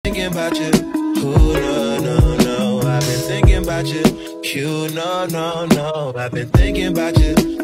thinking about you. Ooh, no, no, no, I've been thinking about you. You, no, no, no, I've been thinking about you.